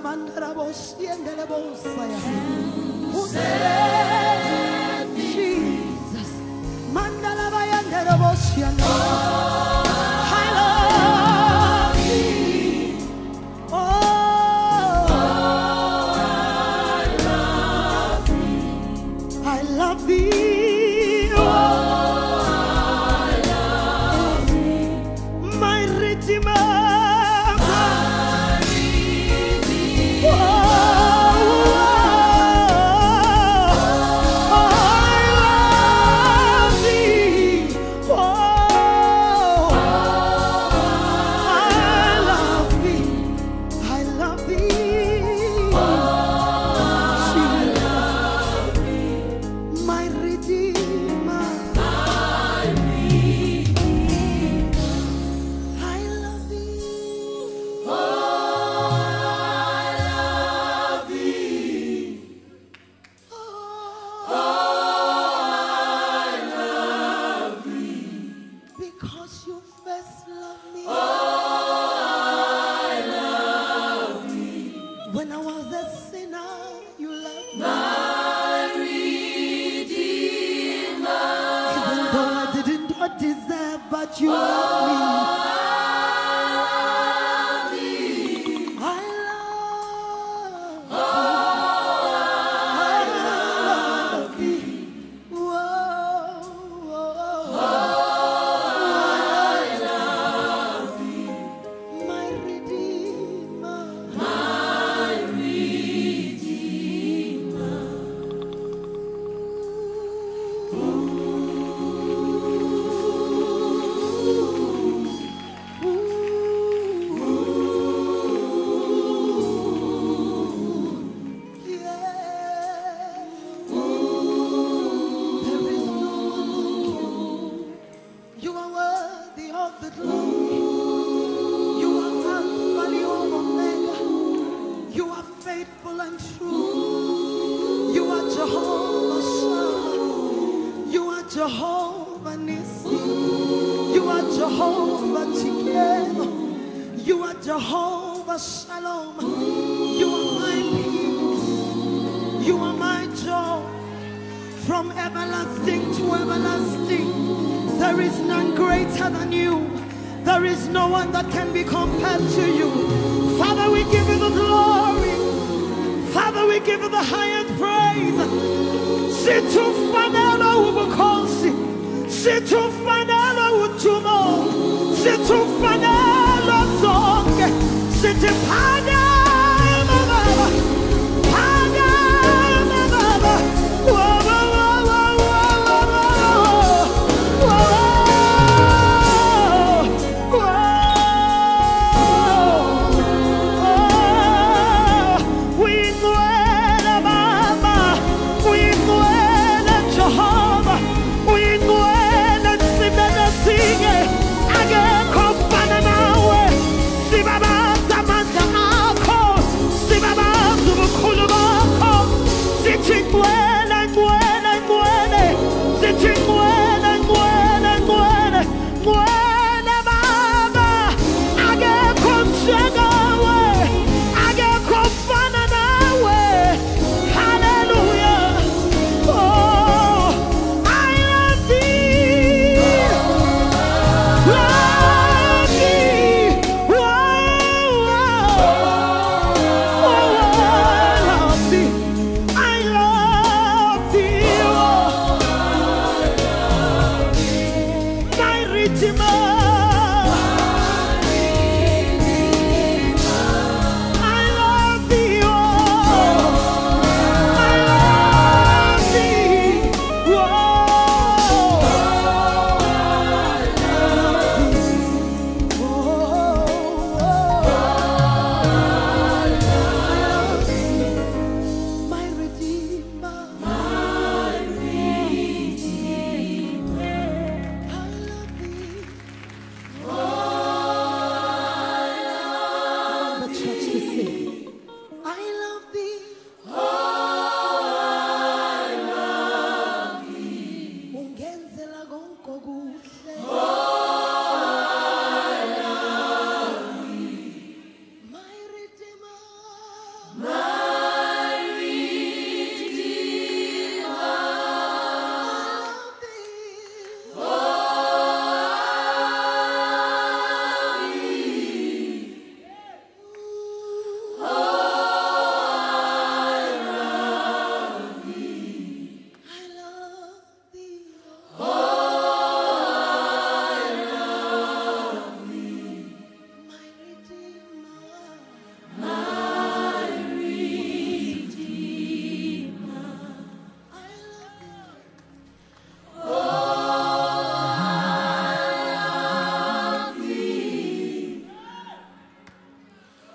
Jesus. Mandala bayandera boshianda. I love thee. Oh, I love thee. Oh, I love thee. My Redeemer. When I was a sinner, you loved me. My Redeemer. Even though I didn't deserve, but you loved me. I love thee. Whoa, I love thee. My Redeemer. Faithful and true, you are Jehovah Shammah, you are Jehovah Nissi, you are Jehovah Tikeno, you are Jehovah Shalom, you are my peace, you are my joy, from everlasting to everlasting. There is none greater than you. There is no one that can be compared to you. Father, we give you the glory. Father, we give you the highest praise. Situ fanelo ubukosi, situ fanelo utumo, situ fanelo zonge, situ pana mama, pana mama. Baba, Samantha,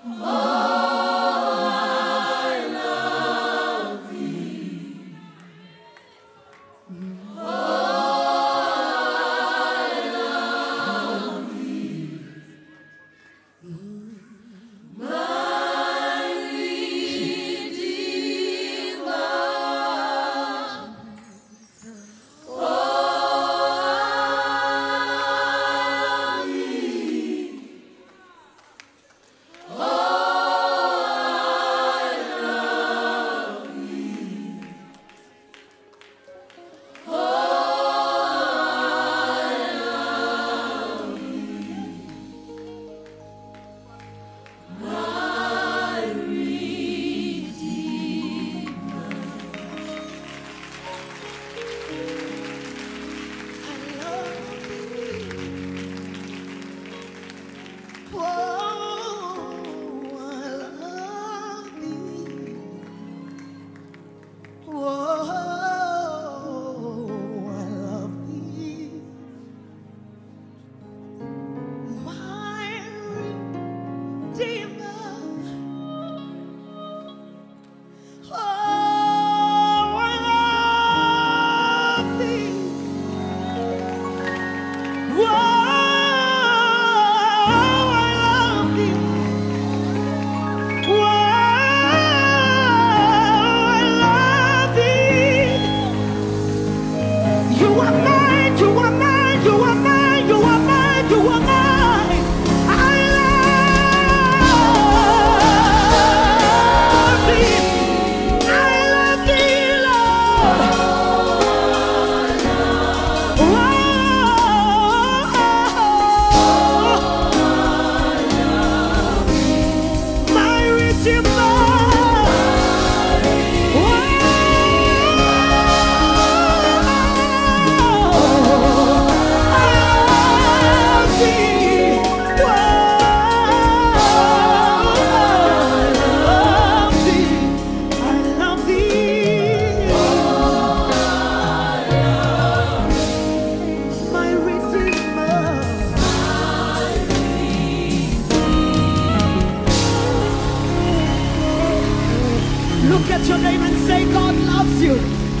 Look at your neighbor and say, God loves you.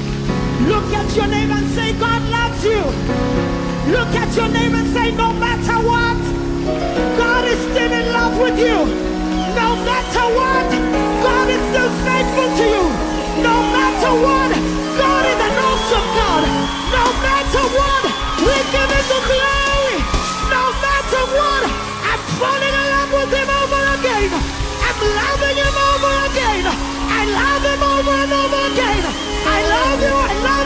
Look at your neighbor and say, God loves you. Look at your neighbor and say, no matter what, God is still in love with you. No matter what, God is still faithful to you. No matter what, God is an awesome God. No matter what, we give him the glory. No matter what, I'm falling in love with him over again. I'm loving him over again. I love him over and over again. I love you, I love